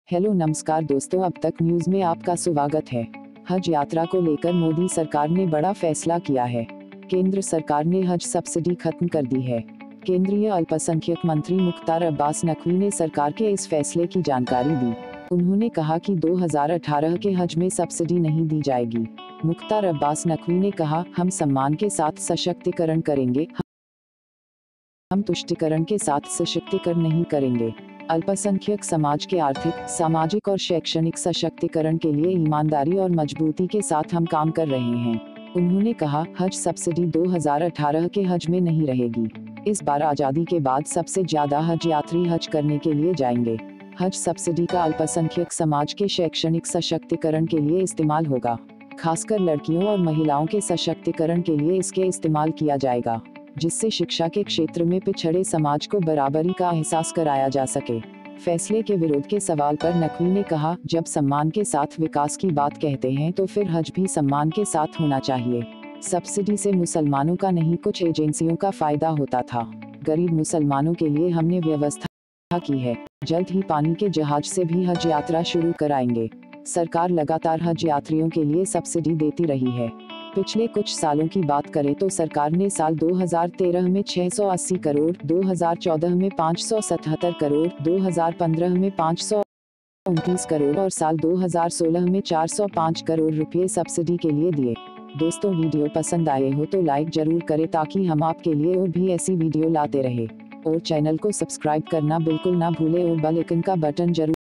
Hello नमस्कार दोस्तों, अब तक न्यूज में आपका स्वागत है। हज यात्रा को लेकर मोदी सरकार ने बड़ा फैसला किया है। केंद्र सरकार ने हज सब्सिडी खत्म कर दी है। केंद्रीय अल्पसंख्यक मंत्री मुख्तार अब्बास नकवी ने सरकार के इस फैसले की जानकारी दी। उन्होंने कहा कि 2018 के हज में सब्सिडी नहीं दी जाएगी। मुख्तार अब्बास नकवी ने कहा, हम सम्मान के साथ सशक्तिकरण करेंगे, हम तुष्टिकरण के साथ सशक्तिकरण नहीं करेंगे। अल्पसंख्यक समाज के आर्थिक, सामाजिक और शैक्षणिक सशक्तिकरण के लिए ईमानदारी और मजबूती के साथ हम काम कर रहे हैं। उन्होंने कहा, हज सब्सिडी 2018 के हज में नहीं रहेगी। इस बार आज़ादी के बाद सबसे ज्यादा हज यात्री हज करने के लिए जाएंगे। हज सब्सिडी का अल्पसंख्यक समाज के शैक्षणिक सशक्तिकरण के लिए इस्तेमाल होगा। खासकर लड़कियों और महिलाओं के सशक्तिकरण के लिए इसके इस्तेमाल किया जाएगा, जिससे शिक्षा के क्षेत्र में पिछड़े समाज को बराबरी का एहसास कराया जा सके। फैसले के विरोध के सवाल पर नकवी ने कहा, जब सम्मान के साथ विकास की बात कहते हैं तो फिर हज भी सम्मान के साथ होना चाहिए। सब्सिडी से मुसलमानों का नहीं, कुछ एजेंसियों का फायदा होता था। गरीब मुसलमानों के लिए हमने व्यवस्था की है। जल्द ही पानी के जहाज से भी हज यात्रा शुरू कराएंगे। सरकार लगातार हज यात्रियों के लिए सब्सिडी देती रही है। पिछले कुछ सालों की बात करें तो सरकार ने साल 2013 में 680 करोड़, 2014 में 577 करोड़, 2015 में 529 करोड़ और साल 2016 में 405 करोड़ रुपए सब्सिडी के लिए दिए। दोस्तों, वीडियो पसंद आए हो तो लाइक जरूर करें ताकि हम आपके लिए और भी ऐसी वीडियो लाते रहे। और चैनल को सब्सक्राइब करना बिल्कुल ना भूले और बेल आइकन का बटन जरूर